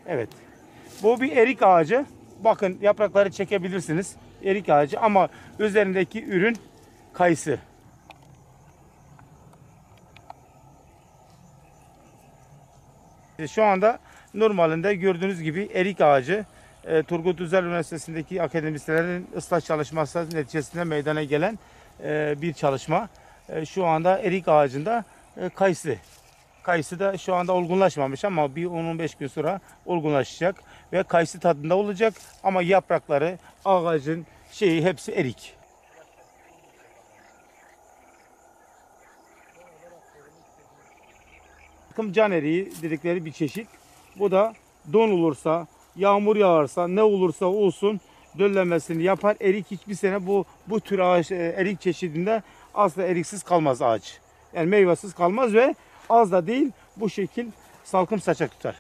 Evet. Bu bir erik ağacı. Bakın yaprakları çekebilirsiniz. Erik ağacı ama üzerindeki ürün kayısı. Şu anda normalinde gördüğünüz gibi erik ağacı Turgut Özal Üniversitesi'ndeki akademisyenlerin ıslah çalışması neticesinde meydana gelen bir çalışma. Şu anda erik ağacında kayısı. Kayısı da şu anda olgunlaşmamış ama bir 10-15 gün sonra olgunlaşacak ve kayısı tadında olacak ama yaprakları, ağacın şeyi hepsi erik. Takım can eriği dedikleri bir çeşit. Bu da don olursa, yağmur yağarsa, ne olursa olsun döllenmesini yapar. Erik hiçbir sene bu tür ağaç erik çeşidinde asla eriksiz kalmaz ağaç. Yani meyvesiz kalmaz ve az da değil bu şekil salkım saçak tutar.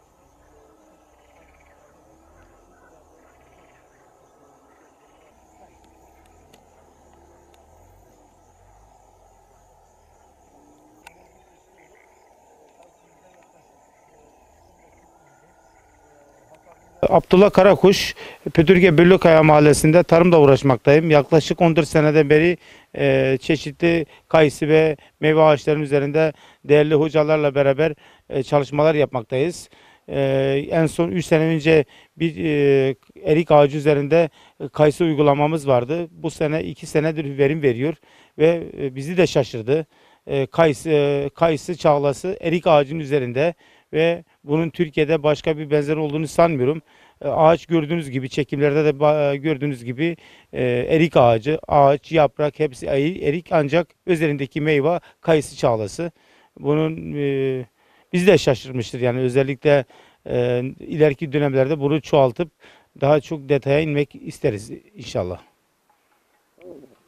Abdullah Karakuş, Pötürge Büllükaya Mahallesi'nde tarımla uğraşmaktayım. Yaklaşık 14 seneden beri çeşitli kayısı ve meyve ağaçlarının üzerinde değerli hocalarla beraber çalışmalar yapmaktayız. En son 3 sene önce bir erik ağacı üzerinde kayısı uygulamamız vardı. Bu sene 2 senedir verim veriyor ve bizi de şaşırdı. Kayısı çağlası erik ağacının üzerinde ve bunun Türkiye'de başka bir benzer olduğunu sanmıyorum. Ağaç gördüğünüz gibi çekimlerde de gördüğünüz gibi erik ağacı, ağaç, yaprak hepsi erik ancak üzerindeki meyve kayısı çağlası. Bunun bizi de şaşırmıştır yani özellikle ileriki dönemlerde bunu çoğaltıp daha çok detaya inmek isteriz inşallah.